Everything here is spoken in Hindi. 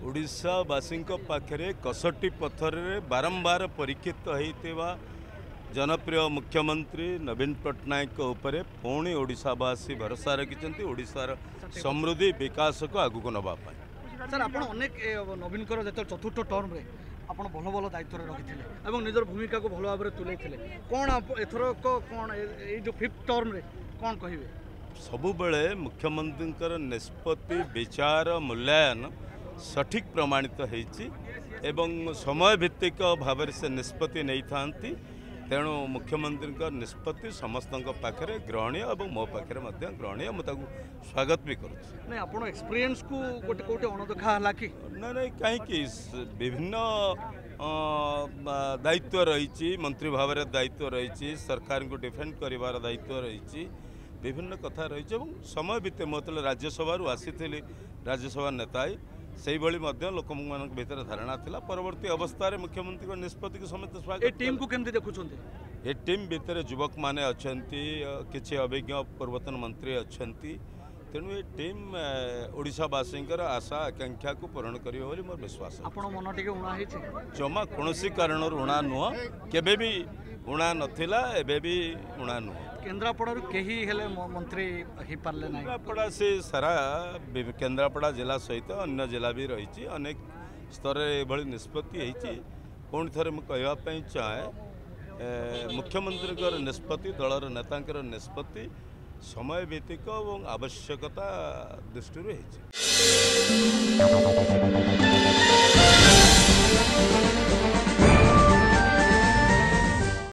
ओडिशावासी पाखे कसटी पथर बारंबार परीक्षित होता जनप्रिय मुख्यमंत्री नवीन पट्टनायक उपरे पुणी ओडिशावासी भरोसा रखिंट ओडिशार समृद्धि विकास को आगू को नवापाई। सर आप अनेक नवीन जो चतुर्थ टर्म रे आप भल भल दायित्व रखी और निजर भूमिका को भल भाव में तुले कौन एथर कौन जो फिफ्थ टर्म रे कौन कहे सबुबले मुख्यमंत्री निष्पत्ति विचार मूल्यांकन सठिक प्रमाणित होती समय भित्तिक भाव से निष्पत्ति नहीं था। तेणु मुख्यमंत्री निष्पत्ति समस्त पाखे ग्रहणीय और मो पाखे ग्रहणीय मुझे स्वागत भी करुँ। नहीं आप एक्सपीरियंस को गोटे गोटे अणदेखा है कि नहीं कहीं विभिन्न दायित्व रही मंत्री भाव में दायित्व रही सरकार को डिफेंड कर दायित्व रही विभिन्न कथा रही समय भित्ते मतलब राज्यसभा आसी राज्यसभा नेता से लोक भीतर धारणा थिला परवर्ती अवस्था मुख्यमंत्री निष्पत्ति को समेत स्वागत। टीम को केमती देखुं ये टीम भितर युवक माने अच्छा किसी अभिज्ञ पूर्वतन मंत्री अच्छा तेणु ये टीम ओडिशावासी आशा आकांक्षा को पूरण कर मोर विश्वास। मन टे उणा जमा कौन कारण उणा नुह केबे भी उणा नथिला एबे भी उणा नुह। केन्द्रापड़ा कहीं मंत्री हो पारे ना केन्द्रापड़ा से सारा केन्द्रापड़ा जिला सहित अन्य जिला भी रही अनेक स्तर ये निष्पत्ति होती पुणी थे मुझे कहवाई चाहे मुख्यमंत्री निष्पत्ति दलर नेता निष्पत्ति समय भित्तिक और आवश्यकता दृष्टि।